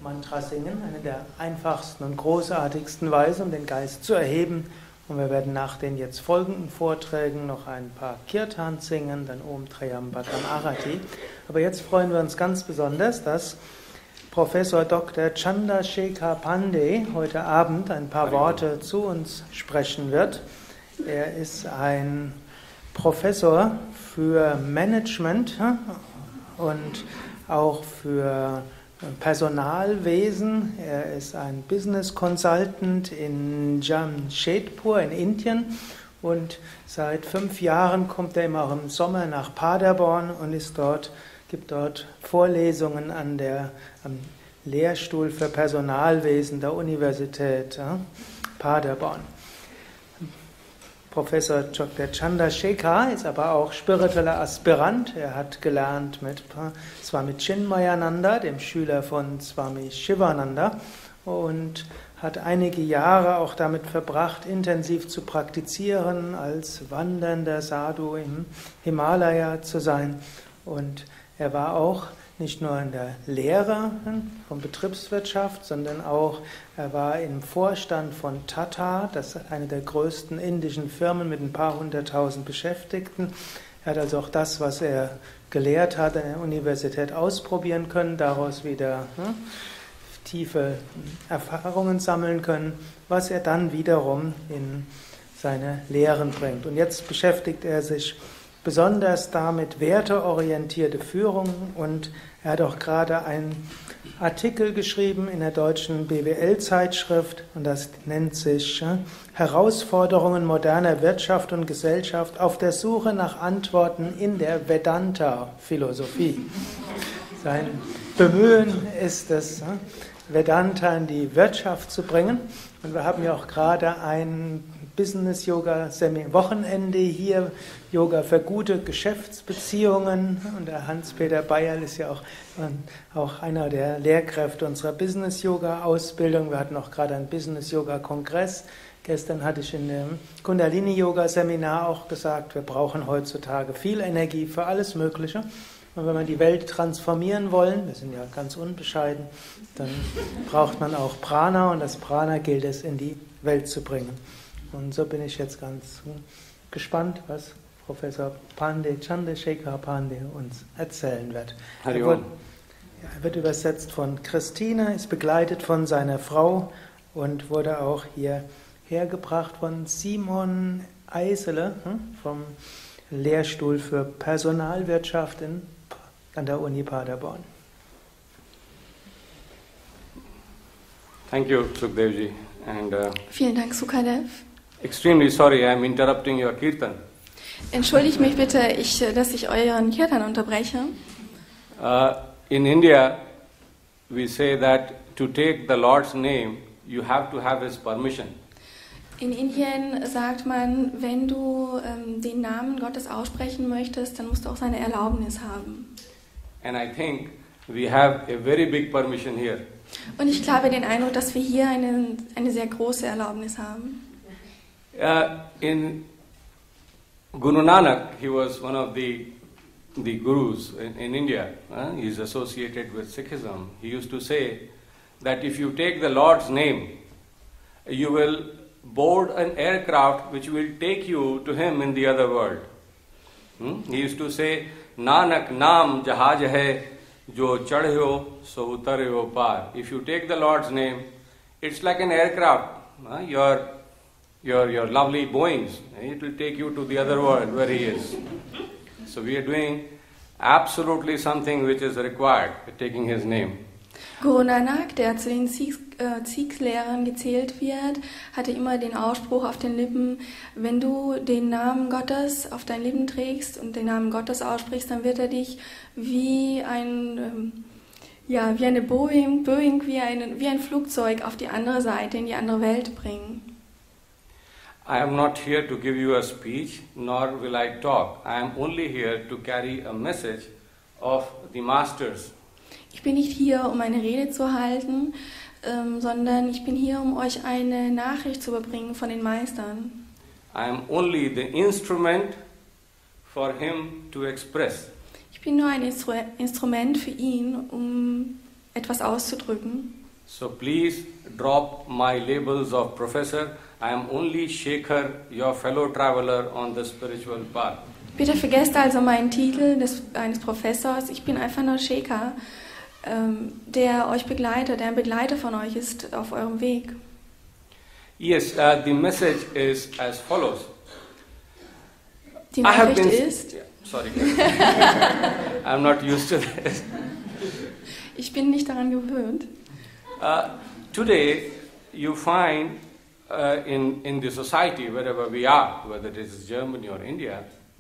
Mantra singen, eine der einfachsten und großartigsten Weise, um den Geist zu erheben. Und wir werden nach den jetzt folgenden Vorträgen noch ein paar Kirtans singen, dann Om Trayambakam Arati. Aber jetzt freuen wir uns ganz besonders, dass Professor Dr. Chandrasekhar Pandey heute Abend ein paar Worte zu uns sprechen wird. Er ist ein Professor für Management und auch für Personalwesen. Er ist ein Business Consultant in Jamshedpur in Indien und seit 5 Jahren kommt er immer auch im Sommer nach Paderborn und gibt dort Vorlesungen am Lehrstuhl für Personalwesen der Universität Paderborn. Professor Dr. Chandrasekhar ist aber auch spiritueller Aspirant. Er hat gelernt mit Swami Chinmayananda, dem Schüler von Swami Shivananda, und hat einige Jahre auch damit verbracht, intensiv zu praktizieren, als wandernder Sadhu im Himalaya zu sein. Und er war auch nicht nur in der Lehre von Betriebswirtschaft, sondern auch er war im Vorstand von Tata, das ist eine der größten indischen Firmen mit ein paar 100.000 Beschäftigten. Er hat also auch das, was er gelehrt hat, an der Universität ausprobieren können, daraus wieder tiefe Erfahrungen sammeln können, was er dann wiederum in seine Lehren bringt. Und jetzt beschäftigt er sich besonders damit werteorientierte Führung, und er hat auch gerade einen Artikel geschrieben in der deutschen BWL-Zeitschrift, und das nennt sich Herausforderungen moderner Wirtschaft und Gesellschaft auf der Suche nach Antworten in der Vedanta-Philosophie. Sein Bemühen ist es, Vedanta in die Wirtschaft zu bringen, und wir haben ja auch gerade ein Business-Yoga-Wochenende hier, Yoga für gute Geschäftsbeziehungen, und der Hans-Peter Bayerl ist ja auch einer der Lehrkräfte unserer Business-Yoga-Ausbildung. Wir hatten auch gerade einen Business-Yoga-Kongress. Gestern hatte ich in dem Kundalini-Yoga-Seminar auch gesagt, wir brauchen heutzutage viel Energie für alles Mögliche. Und wenn wir die Welt transformieren wollen, wir sind ja ganz unbescheiden, dann braucht man auch Prana, und das Prana gilt es in die Welt zu bringen. Und so bin ich jetzt ganz gespannt, was Professor Pandey, Chandrasekhar Pandey uns erzählen wird. Er wird übersetzt von Christine, ist begleitet von seiner Frau und wurde auch hierher gebracht von Simon Eisele vom Lehrstuhl für Personalwirtschaft an der Uni Paderborn. Thank you, Sukhdevji. Vielen Dank, Sukadev. Extremely sorry, I am interrupting your kirtan. Entschuldigt mich bitte, dass ich euren Kirtan unterbreche. In India, we say that to take the Lord's name, you have to have His permission. In Indien sagt man, wenn du den Namen Gottes aussprechen möchtest, dann musst du auch seine Erlaubnis haben. And I think we have a very big permission here. Und ich habe den Eindruck, dass wir hier eine sehr große Erlaubnis haben. In Guru Nanak, he was one of the gurus in India. He is associated with Sikhism. He used to say that if you take the Lord's name, you will board an aircraft which will take you to Him in the other world. He used to say, Nanak naam jahaj hai, jo chadhyo so utaryo par. If you take the Lord's name, it's like an aircraft. Your lovely Boeings, it will take you to the other world where He is. So we are doing absolutely something which is required, taking His name. Guru Nanak, der zu den Sikhs-Lehrern gezählt wird, hatte immer den Ausspruch auf den Lippen, wenn du den Namen Gottes auf deinen Lippen trägst und den Namen Gottes aussprichst, dann wird er dich wie eine Boeing wie ein Flugzeug auf die andere Seite, in die andere Welt bringen. I am not here to give you a speech, nor will I talk. I am only here to carry a message of the masters. Ich bin nicht hier, um eine Rede zu halten, sondern ich bin hier, um euch eine Nachricht zu überbringen von den Meistern. I am only the instrument for him to express. Ich bin nur ein Instrument für ihn, um etwas auszudrücken. So please drop my labels of professor. I am only Shekhar, your fellow traveler on the spiritual path. Bitte vergesst also meinen Titel eines Professors. Ich bin einfach nur Shekhar, der euch begleitet, der ein Begleiter von euch ist auf eurem Weg. Yes, the message is as follows. Die Nachricht ist... Yeah, sorry. I'm not used to this. Ich bin nicht daran gewöhnt. Today you find in the society, wherever we are, whether it is Germany or India,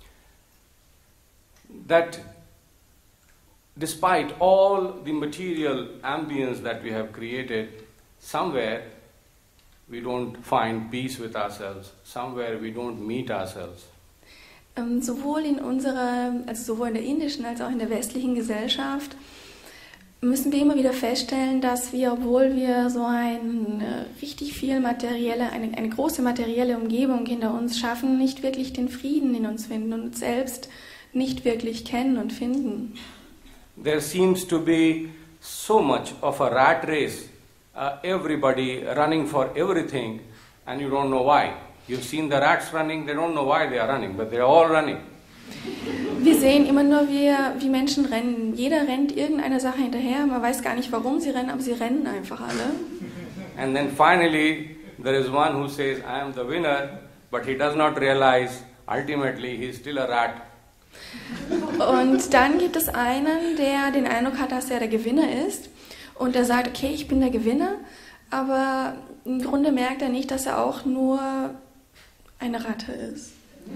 that despite all the material ambience that we have created, somewhere we don't find peace with ourselves, somewhere we don't meet ourselves. Sowohl in der indischen als auch in der westlichen Gesellschaft müssen wir immer wieder feststellen, dass wir, obwohl wir so eine große materielle Umgebung hinter uns schaffen, nicht wirklich den Frieden in uns finden und uns selbst nicht wirklich kennen und finden. There seems to be so much of a rat race, everybody running for everything, and you don't know why. You've seen the rats running, they don't know why they are running, but they are all running. Wir sehen immer nur, wie Menschen rennen. Jeder rennt irgendeiner Sache hinterher, man weiß gar nicht, warum sie rennen, aber sie rennen einfach alle. And then finally, there is one who says, I am the winner, but he does not realize, ultimately he is still a rat. Und dann gibt es einen, der den Eindruck hat, dass er der Gewinner ist und der sagt, okay, ich bin der Gewinner, aber im Grunde merkt er nicht, dass er auch nur eine Ratte ist.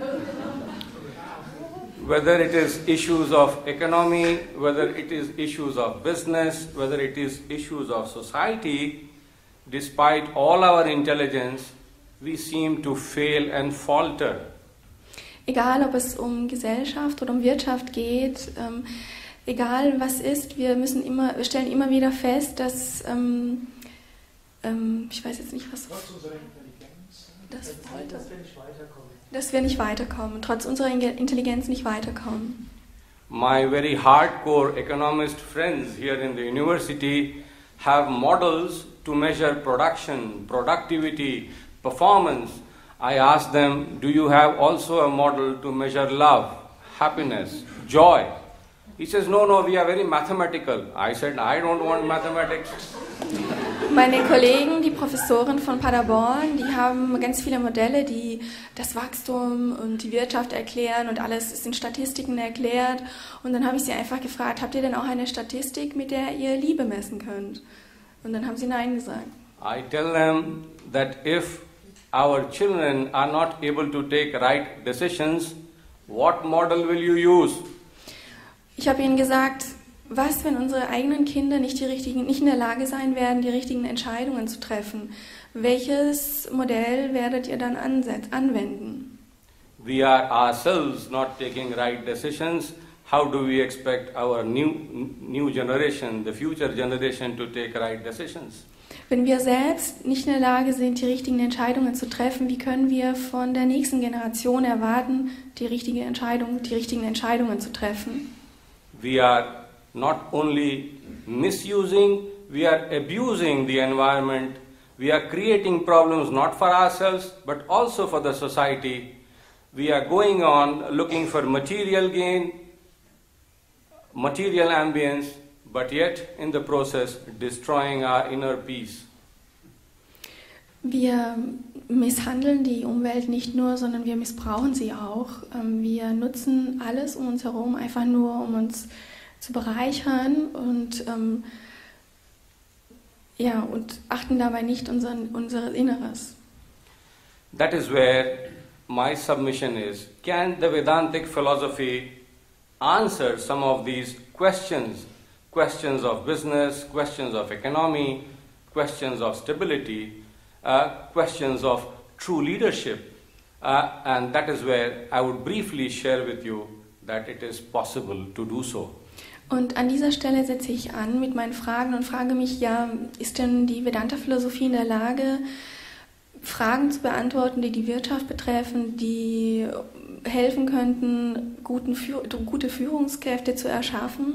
Whether it is issues of economy, whether it is issues of business, whether it is issues of society, despite all our intelligence, we seem to fail and falter. Egal, ob es um Gesellschaft oder um Wirtschaft geht, egal was ist, wir stellen immer wieder fest, dass, ich weiß jetzt nicht, was... Dass wir nicht weiterkommen, trotz unserer Intelligenz nicht weiterkommen. My very hardcore economist friends here in the university have models to measure production, productivity, performance. I ask them, do you have also a model to measure love, happiness, joy? He says, no, we are very mathematical. I said, I don't want mathematics. Meine Kollegen, die Professoren von Paderborn, die haben ganz viele Modelle, die das Wachstum und die Wirtschaft erklären und alles ist in Statistiken erklärt. Und dann habe ich sie einfach gefragt, habt ihr denn auch eine Statistik, mit der ihr Liebe messen könnt? Und dann haben sie Nein gesagt. I tell them that if our children are not able to take right decisions, what model will you use? Ich habe ihnen gesagt, was, wenn unsere eigenen Kinder nicht in der Lage sein werden, die richtigen Entscheidungen zu treffen? Welches Modell werdet ihr dann anwenden? We are ourselves not taking right decisions. How do we expect our new generation, the future generation, to take right decisions? Wenn wir selbst nicht in der Lage sind, die richtigen Entscheidungen zu treffen, wie können wir von der nächsten Generation erwarten, die richtigen Entscheidungen zu treffen? We are not only misusing, we are abusing the environment. We are creating problems not for ourselves, but also for the society. We are going on looking for material gain, material ambience, but yet in the process destroying our inner peace. Wir misshandeln die Umwelt nicht nur, sondern wir missbrauchen sie auch. Wir nutzen alles um uns herum einfach nur, um uns zu bereichern und achten dabei nicht unser Inneres. That is where my submission is. Can the Vedantic philosophy answer some of these questions? Questions of business, questions of economy, questions of stability, questions of true leadership. And that is where I would briefly share with you that it is possible to do so. Und an dieser Stelle setze ich an mit meinen Fragen und frage mich, ist denn die Vedanta-Philosophie in der Lage, Fragen zu beantworten, die die Wirtschaft betreffen, die helfen könnten, gute Führungskräfte zu erschaffen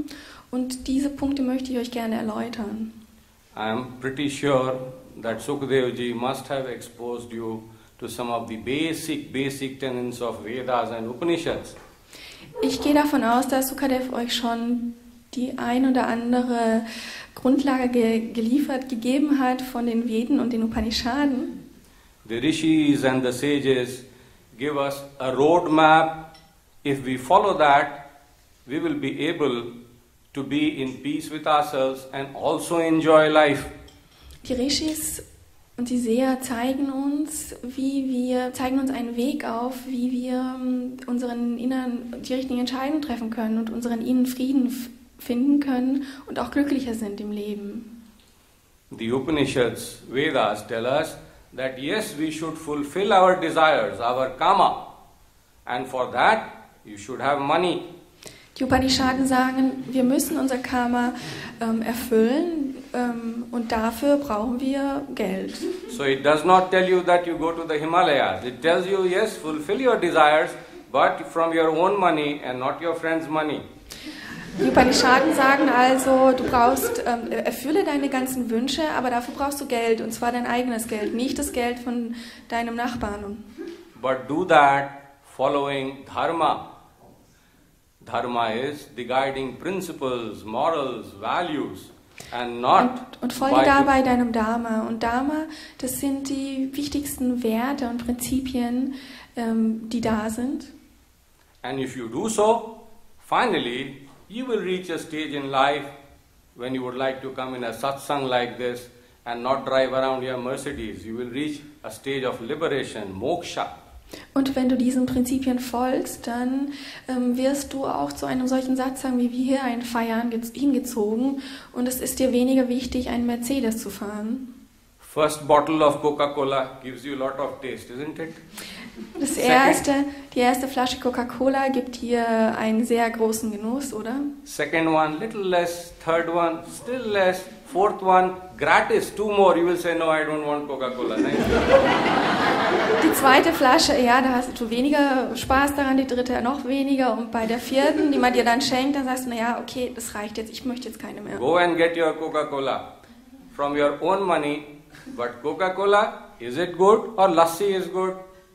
Und diese Punkte möchte ich euch gerne erläutern. I am pretty sure that Sukadevji must have exposed you to some of the basic tenets of Vedas and Upanishads. Ich gehe davon aus, dass Sukadev euch schon die ein oder andere Grundlage gegeben hat von den Veden und den Upanishaden. The rishis and the sages give us a roadmap. If we follow that, we will be able to be in peace with ourselves and also enjoy life. Die Rishis und die Seher zeigen uns einen Weg auf, wie wir unseren Inneren die richtigen Entscheidungen treffen können und unseren inneren Frieden finden können und auch glücklicher sind im Leben. The Upanishads, Vedas tell us that yes, we should fulfill our desires, our karma, and for that you should have money. Die Upanishaden sagen, wir müssen unser Karma erfüllen und dafür brauchen wir Geld. So it does not tell you that you go to the Himalayas. It tells you, yes, fulfill your desires, but from your own money and not your friend's money. Die Upanishaden sagen also, du brauchst, erfülle deine ganzen Wünsche, aber dafür brauchst du Geld, und zwar dein eigenes Geld, nicht das Geld von deinem Nachbarn. But do that following dharma. Dharma is the guiding principles, morals, values, and not und folge dabei deinem Dharma. Und Dharma, das sind die wichtigsten Werte und Prinzipien, die da sind. And if you do so, finally you will reach a stage in life when you would like to come in a satsang like this and not drive around your Mercedes. You will reach a stage of liberation, moksha. Und wenn du diesen Prinzipien folgst, dann wirst du auch zu einem solchen Satsang wie wir hier ein Feiern hingezogen, und es ist dir weniger wichtig, einen Mercedes zu fahren. First bottle of Coca-Cola gives you a lot of taste, isn't it? Die erste Flasche Coca-Cola gibt dir einen sehr großen Genuss, oder? Second one, little less. Third one, still less. Fourth one, gratis, 2 more. You will say, no, I don't want Coca-Cola. Die zweite Flasche, ja, da hast du weniger Spaß daran, die dritte noch weniger, und bei der vierten, die man dir dann schenkt, dann sagst du, naja, okay, das reicht jetzt, ich möchte jetzt keine mehr. Go and get your Coca-Cola from your own money, but Coca-Cola, is it good or lassi is good?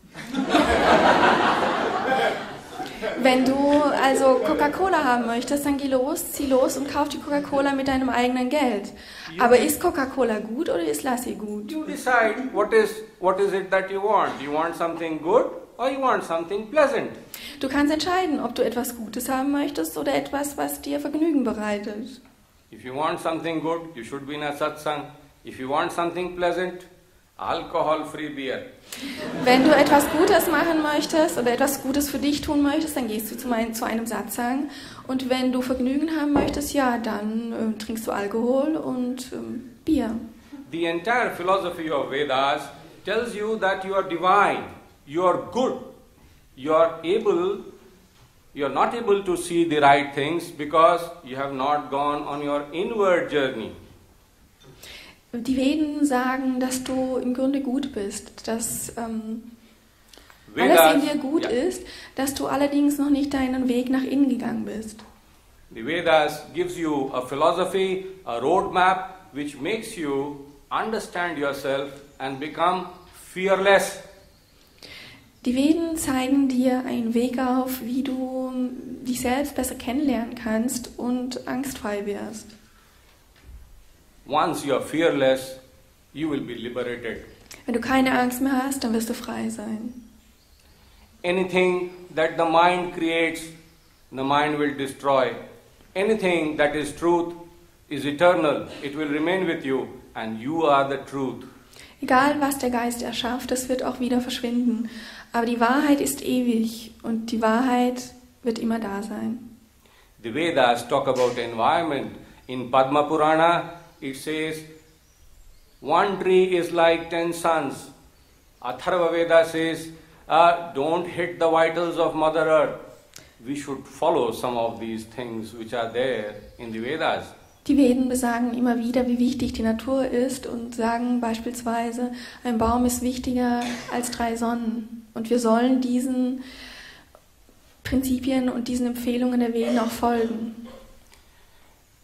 Wenn du also Coca-Cola haben möchtest, dann zieh los und kauf die Coca-Cola mit deinem eigenen Geld. Aber ist Coca-Cola gut oder ist Lassi gut? You decide what is it that you want. You want something good or you want something pleasant. Du kannst entscheiden, ob du etwas Gutes haben möchtest oder etwas, was dir Vergnügen bereitet. If you want something good, you should be in a satsang. If you want something pleasant, alcohol-free beer. Wenn du etwas Gutes machen möchtest oder etwas Gutes für dich tun möchtest, dann gehst du zu einem Satsang. Und wenn du Vergnügen haben möchtest, ja, dann trinkst du Alkohol und Bier. The entire philosophy of Vedas tells you that you are divine, you are good, you are not able to see the right things because you have not gone on your inward journey. Die Veden sagen, dass du im Grunde gut bist, dass alles in dir gut ist, dass du allerdings noch nicht deinen Weg nach innen gegangen bist. The Vedas gives you a philosophy, a roadmap which makes you understand yourself and become fearless. Die Veden zeigen dir einen Weg auf, wie du dich selbst besser kennenlernen kannst und angstfrei wirst. Once you are fearless, you will be liberated. Wenn du keine Angst mehr hast, dann wirst du frei sein. Anything that the mind creates, the mind will destroy. Anything that is truth is eternal. It will remain with you and you are the truth. Egal, was der Geist erschafft, das wird auch wieder verschwinden. Aber die Wahrheit ist ewig und die Wahrheit wird immer da sein. The Vedas talk about environment. In Padma Purana, it says, one tree is like 10 suns. Atharva Veda says, don't hit the vitals of Mother Earth. We should follow some of these things which are there in the Vedas. Die Veden besagen immer wieder, wie wichtig die Natur ist und sagen beispielsweise, ein Baum ist wichtiger als 3 Sonnen. Und wir sollen diesen Prinzipien und diesen Empfehlungen der Veden auch folgen.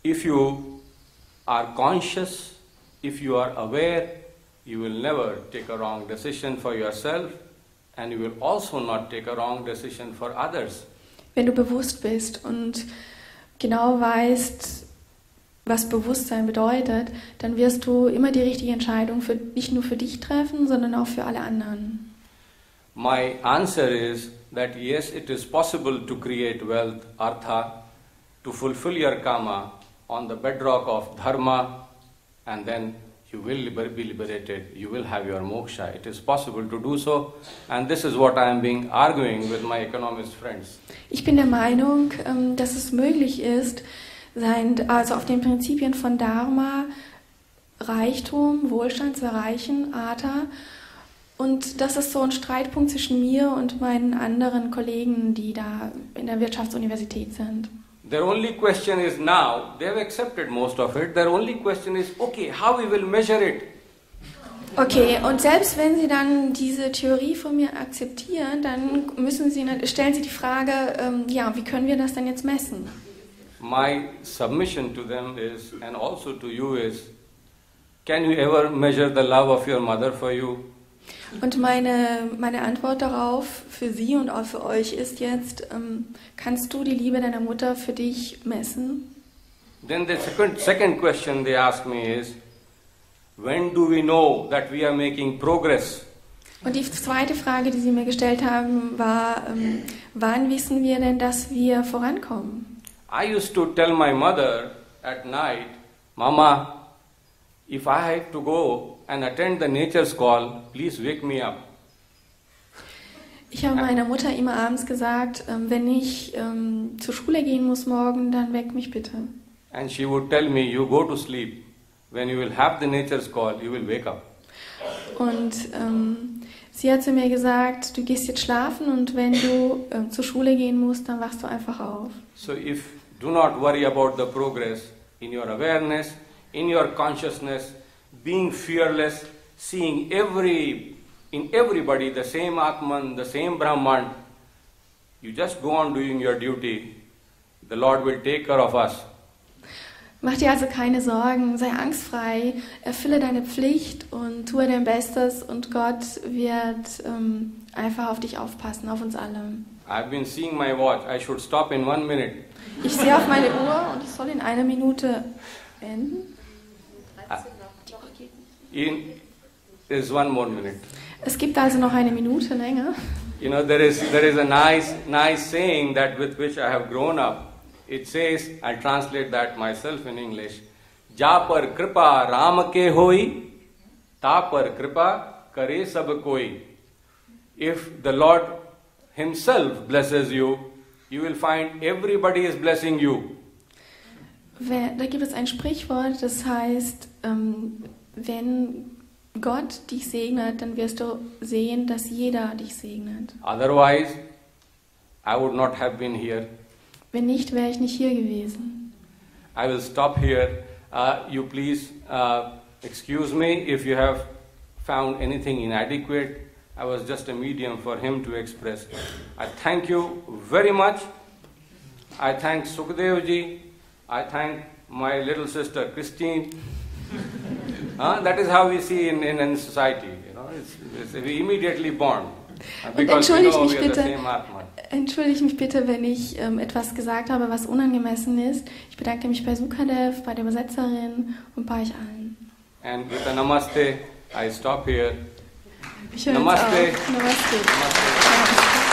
if you are conscious, if you are aware, you will never take a wrong decision for yourself and you will also not take a wrong decision for others. Wenn du bewusst bist und genau weißt, was Bewusstsein bedeutet, dann wirst du immer die richtige Entscheidung nicht nur für dich treffen, sondern auch für alle anderen. My answer is that yes, it is possible to create wealth, artha, to fulfill your karma on the bedrock of dharma, and then you will be liberated, you will have your moksha. It is possible to do so, and this is what I am being arguing with my economist friends. Ich bin der Meinung, dass es möglich ist, also auf den Prinzipien von Dharma, Reichtum, Wohlstand zu erreichen, Artha. Und das ist so ein Streitpunkt zwischen mir und meinen anderen Kollegen, die da in der Wirtschaftsuniversität sind. Their only question is now, they have accepted most of it, their only question is, okay, how we will measure it? Okay, und selbst wenn Sie dann diese Theorie von mir akzeptieren, dann stellen Sie die Frage, wie können wir das denn jetzt messen? My submission to them is, and also to you is, can you ever measure the love of your mother for you? Und meine Antwort darauf für Sie und auch für euch ist jetzt, kannst du die Liebe deiner Mutter für dich messen? Then the second question they ask me is, when do we know that we are making progress? Und die zweite Frage, die Sie mir gestellt haben, war, wann wissen wir denn, dass wir vorankommen? I used to tell my mother at night, Mama, if I have to go and attend the nature's call, please wake me up. Ich habe meiner Mutter immer abends gesagt, wenn ich zur Schule gehen muss morgen, dann weck mich bitte. And she would tell me, you go to sleep. When you will have the nature's call, you will wake up. Und sie hat zu mir gesagt, du gehst jetzt schlafen und wenn du zur Schule gehen musst, dann wachst du einfach auf. So do not worry about the progress in your awareness, in your consciousness, being fearless, seeing in everybody the same Atman, the same Brahman. You just go on doing your duty. The Lord will take care of us. Mach dir also keine Sorgen, sei angstfrei, erfülle deine Pflicht und tue dein Bestes und Gott wird einfach auf dich aufpassen, auf uns alle. I've been seeing my watch. I should stop in 1 minute. Ich sehe auf meine Uhr und ich soll in 1 Minute enden. There's 1 more minute. Es gibt also noch 1 Minute länger. You know, there is a nice saying that with which I have grown up. It says, I'll translate that myself in English, Ja par kripa Ram ke hoi, ta par kripa kare sab koi. If the Lord Himself blesses you, you will find everybody is blessing you. Da gibt es ein Sprichwort, das heißt, wenn Gott dich segnet, dann wirst du sehen, dass jeder dich segnet. Otherwise, I would not have been here. Wenn nicht, wäre ich nicht hier gewesen. I will stop here. You please excuse me if you have found anything inadequate. I was just a medium for him to express. I thank you very much. I thank Sukadev ji. I thank my little sister Christine. That is how we see in society. You know, it's we immediately born. Und entschuldige mich bitte, wenn ich etwas gesagt habe, was unangemessen ist. Ich bedanke mich bei Sukadev, bei der Übersetzerin und bei euch allen. And with a Namaste, I stop here. Ich höre Namaste. Namaste. Namaste.